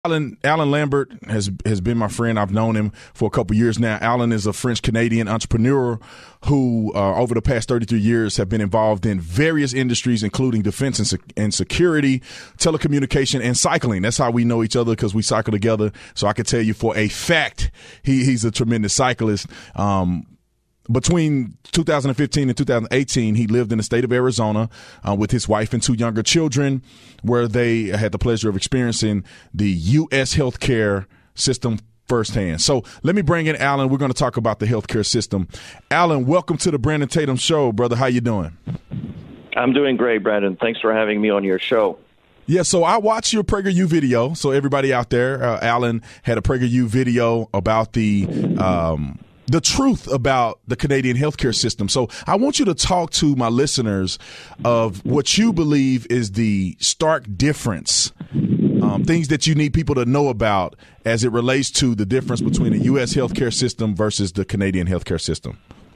Alan Lambert has been my friend. I've known him for a couple years now. Alan is a French-Canadian entrepreneur who, over the past 33 years, have been involved in various industries, including defense and security, telecommunication, and cycling. That's how we know each other, because we cycle together. So I can tell you for a fact he's a tremendous cyclist. Between 2015 and 2018, he lived in the state of Arizona with his wife and two younger children, where they had the pleasure of experiencing the U.S. healthcare system firsthand. So let me bring in Alan. We're going to talk about the healthcare system. Alan, welcome to the Brandon Tatum Show, brother. How you doing? I'm doing great, Brandon. Thanks for having me on your show. Yeah, so I watched your PragerU video. So everybody out there, Alan had a PragerU video about the truth about the Canadian healthcare system. So I want you to talk to my listeners of what you believe is the stark difference, things that you need people to know about as it relates to the difference between the U.S. healthcare system versus the Canadian healthcare system.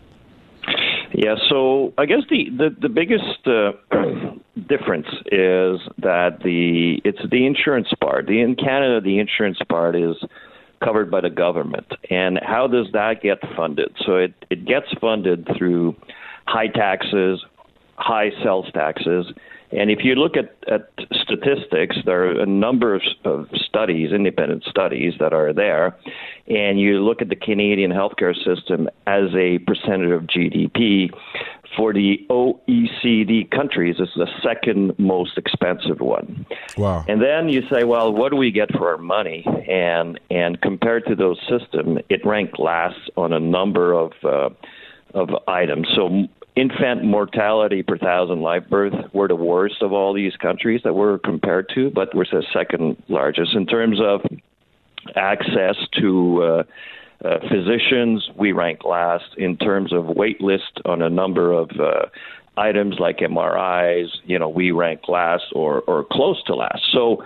Yeah, so I guess the biggest difference is that it's the insurance part. In Canada, the insurance part is covered by the government. And how does that get funded? So it gets funded through high taxes, high sales taxes. And if you look at statistics, there are a number of studies, independent studies that are there, and you look at the Canadian healthcare system as a percentage of GDP. For the OECD countries, it's the second most expensive one. Wow. And then you say, well, what do we get for our money? And compared to those systems, it ranked last on a number of items. So infant mortality per thousand live births were the worst of all these countries that we're compared to, but we're the second largest. In terms of access to physicians, we rank last. In terms of wait list on a number of items like MRIs, we rank last or close to last. So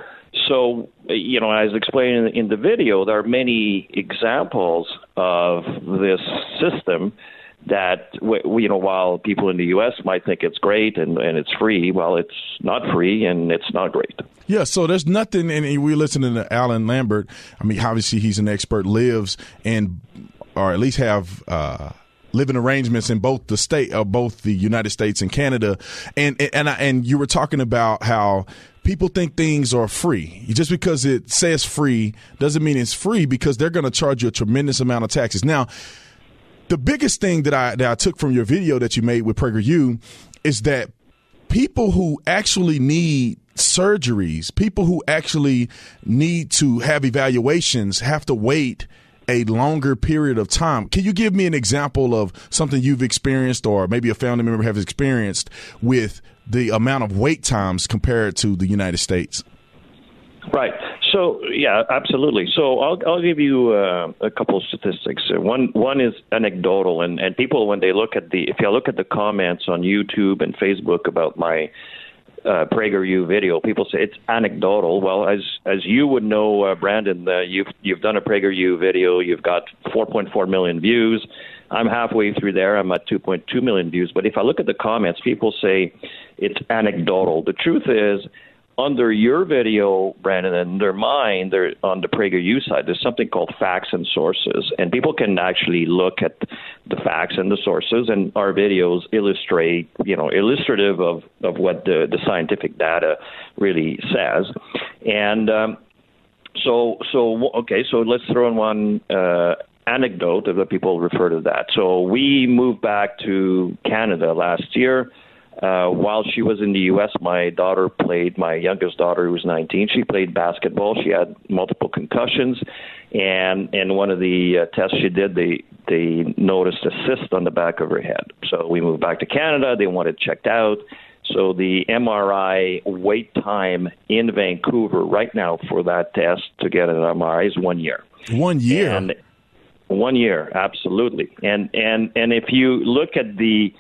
as explained in the video, there are many examples of this system that, while people in the U.S. might think it's great and it's free, well, it's not free and it's not great. Yeah, so there's nothing, and we're listening to Alan Lambert. I mean, obviously he's an expert, lives in, or at least have living arrangements in both the United States and Canada. And you were talking about how people think things are free. Just because it says free doesn't mean it's free, because they're going to charge you a tremendous amount of taxes. Now, the biggest thing that I took from your video that you made with PragerU is that people who actually need surgeries, people who actually need to have evaluations, have to wait a longer period of time. Can you give me an example of something you've experienced, or maybe a family member has experienced, with the amount of wait times compared to the United States? Right. So, yeah, absolutely. So I'll give you a couple of statistics. One is anecdotal, and people, when they look at if you look at the comments on YouTube and Facebook about my PragerU video, people say it's anecdotal. Well, as you would know, Brandon, you've done a PragerU video. You've got 4.4 million views. I'm halfway through there. I'm at 2.2 million views. But if I look at the comments, people say it's anecdotal. The truth is, under your video, Brandon, and under mine, on the PragerU side, there's something called facts and sources. And people can actually look at the facts and the sources, and our videos illustrative of what the scientific data really says. And so let's throw in one anecdote of that people refer to that. So we moved back to Canada last year. While she was in the U.S., my youngest daughter, who was 19, she played basketball. She had multiple concussions, and one of the tests she did, they noticed a cyst on the back of her head. So we moved back to Canada. They wanted it checked out. So the MRI wait time in Vancouver right now for that test to get an MRI is 1 year. 1 year? And 1 year, absolutely. And if you look at the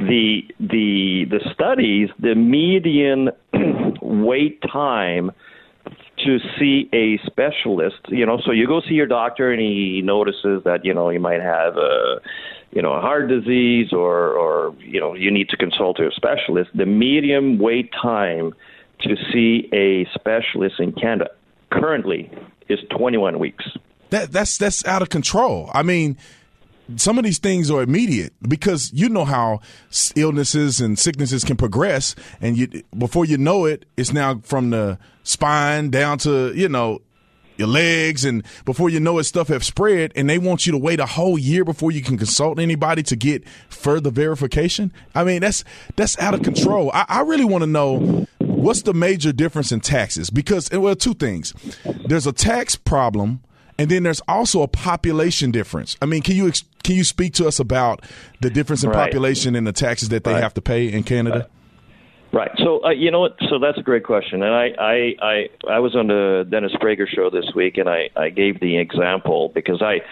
studies, the median wait time to see a specialist, so you go see your doctor and he notices that, you might have a heart disease or you need to consult a specialist. The median wait time to see a specialist in Canada currently is 21 weeks. That's out of control. I mean, some of these things are immediate because you know how illnesses and sicknesses can progress, and before you know it, it's now from the spine down to, your legs, and before you know it, stuff have spread, and they want you to wait a whole year before you can consult anybody to get further verification. I mean, that's out of control. I really want to know what's the major difference in taxes, because, well, two things. There's a tax problem, and then there's also a population difference. I mean, can you speak to us about the difference in population and the taxes that they have to pay in Canada? Right. So you know what? So that's a great question, and I was on the Dennis Prager show this week, and I gave the example because as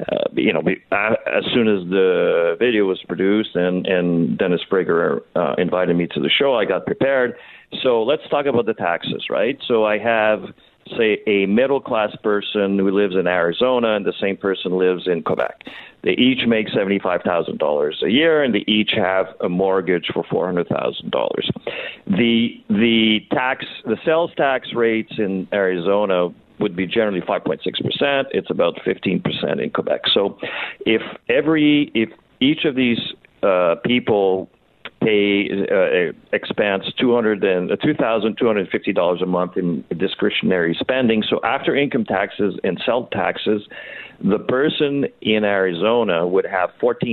soon as the video was produced and Dennis Prager invited me to the show, I got prepared. So let's talk about the taxes, right? So I have, say, a middle-class person who lives in Arizona, and the same person lives in Quebec. They each make $75,000 a year, and they each have a mortgage for $400,000. The sales tax rates in Arizona would be generally 5.6%. It's about 15% in Quebec. So if each of these people expands $2,250 a month in discretionary spending. So after income taxes and sales taxes, the person in Arizona would have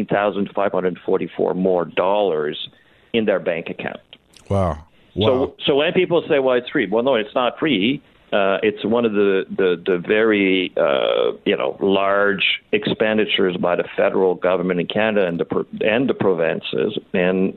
$14,544 more dollars in their bank account. Wow. So when people say, well, it's free, well, no, it's not free. It's one of the very large expenditures by the federal government in Canada and the provinces, and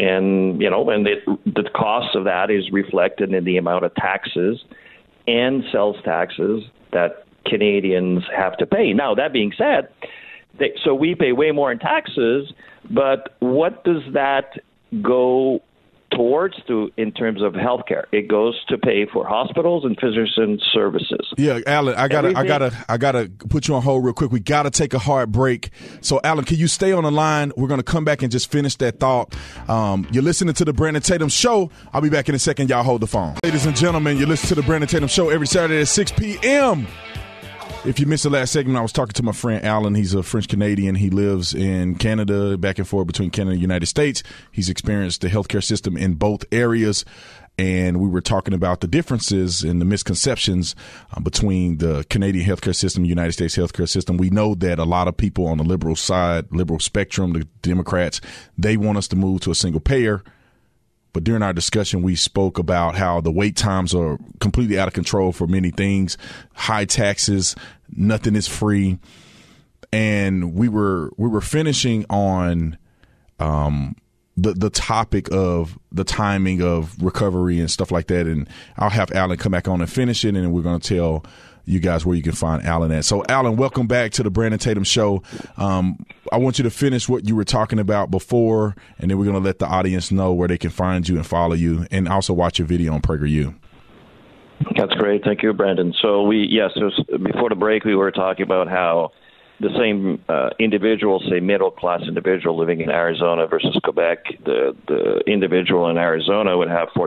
the cost of that is reflected in the amount of taxes and sales taxes that Canadians have to pay. Now, that being said, so we pay way more in taxes, but what does that go towards in terms of healthcare? It goes to pay for hospitals and physician services. Yeah, Alan, I gotta put you on hold real quick. We gotta take a hard break. So, Alan, can you stay on the line? We're gonna come back and just finish that thought. You're listening to the Brandon Tatum Show. I'll be back in a second. Y'all hold the phone. Ladies and gentlemen, you listen to the Brandon Tatum Show every Saturday at 6 p.m. If you missed the last segment, I was talking to my friend Alan. He's a French-Canadian. He lives in Canada, back and forth between Canada and the United States. He's experienced the healthcare system in both areas, and we were talking about the differences and the misconceptions between the Canadian healthcare system and the United States healthcare system. We know that a lot of people on the liberal side, liberal spectrum, the Democrats, they want us to move to a single payer. But during our discussion, we spoke about how the wait times are completely out of control for many things, high taxes, nothing is free. And we were finishing on the topic of the timing of recovery and stuff like that. And I'll have Alan come back on and finish it, and we're going to tell you guys where you can find Alan at. So, Alan, welcome back to the Brandon Tatum Show. I want you to finish what you were talking about before, and then we're going to let the audience know where they can find you and follow you, and also watch your video on PragerU. That's great. Thank you, Brandon. So before the break, we were talking about how the same individual, say middle-class individual living in Arizona versus Quebec, the individual in Arizona would have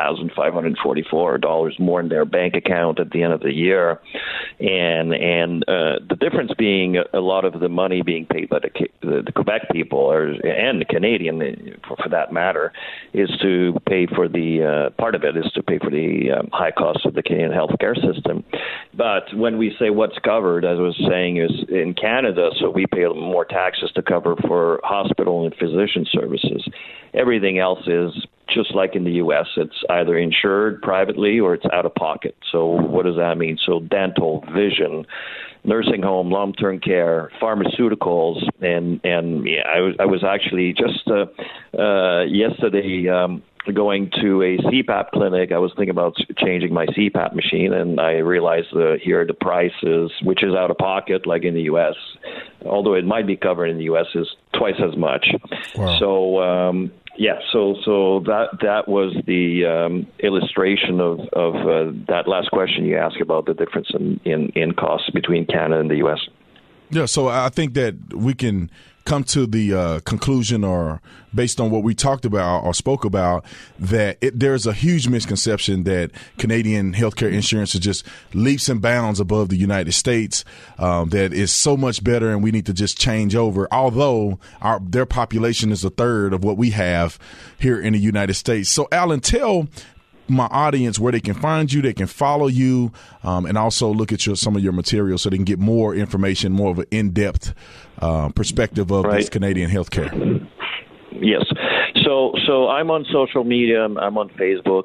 $14,544 more in their bank account at the end of the year, and the difference being a lot of the money being paid by the Quebec people and the Canadian, for that matter, is to pay for the part of it is to pay for the high costs of the Canadian healthcare system. But when we say what's covered, as I was saying, is in Canada, so we pay more taxes to cover for hospital and physician services. Everything else is just like in the U.S. It's either insured privately or it's out of pocket. So what does that mean? So dental, vision, nursing home, long-term care, pharmaceuticals, and I was actually just yesterday going to a CPAP clinic. I was thinking about changing my CPAP machine, and I realized here the prices, which is out of pocket, like in the U.S., although it might be covered in the U.S., is twice as much. Wow. So, so that was the illustration of that last question you asked about the difference in costs between Canada and the U.S. Yeah, so I think that we can come to the conclusion, or based on what we talked about or spoke about, that there's a huge misconception that Canadian healthcare insurance is just leaps and bounds above the United States, that is so much better and we need to just change over, although their population is a third of what we have here in the United States. So, Alan, tell my audience where they can find you, they can follow you, and also look at some of your material so they can get more information, more of an in-depth perspective of this Canadian healthcare. Yes. So I'm on social media. I'm on Facebook,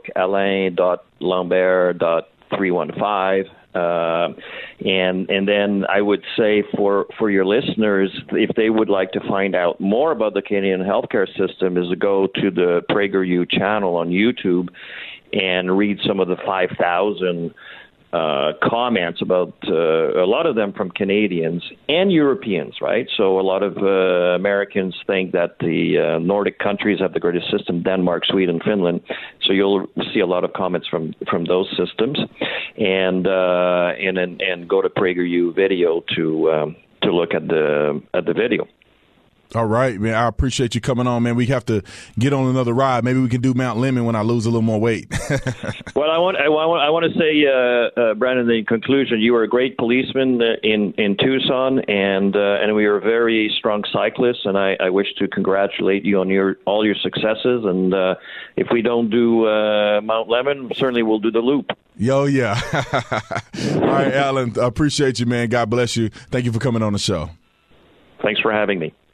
alain.lambert.315. And then I would say for your listeners, if they would like to find out more about the Canadian healthcare system, is to go to the PragerU channel on YouTube and read some of the 5,000 comments about a lot of them from Canadians and Europeans, right? So a lot of Americans think that the Nordic countries have the greatest system, Denmark, Sweden, Finland. So you'll see a lot of comments from those systems, and go to PragerU video to look at the video. All right, man. I appreciate you coming on, man. We have to get on another ride. Maybe we can do Mount Lemmon when I lose a little more weight. Well, I want to say, Brandon, in conclusion, you were a great policeman in Tucson, and we were very strong cyclists. And I wish to congratulate you on all your successes. And if we don't do Mount Lemmon, certainly we'll do the Loop. Yo, yeah. All right, Alan. I appreciate you, man. God bless you. Thank you for coming on the show. Thanks for having me.